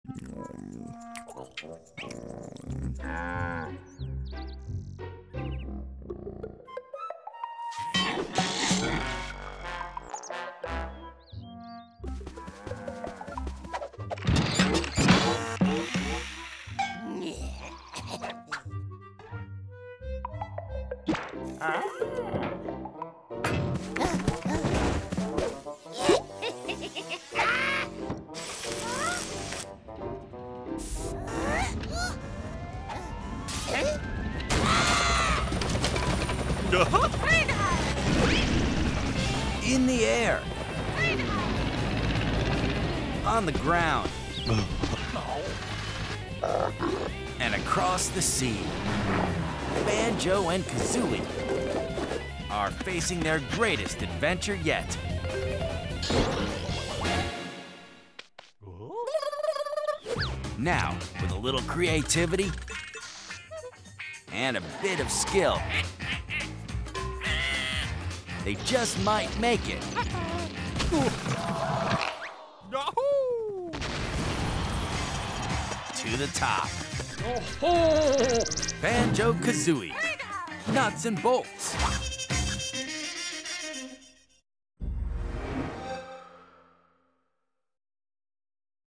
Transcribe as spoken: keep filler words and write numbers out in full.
In the air. On the ground. And across the sea. Banjo and Kazooie are facing their greatest adventure yet. Now, with a little creativity and a bit of skill, they just might make it. To the top. Banjo-Kazooie. Nuts and bolts.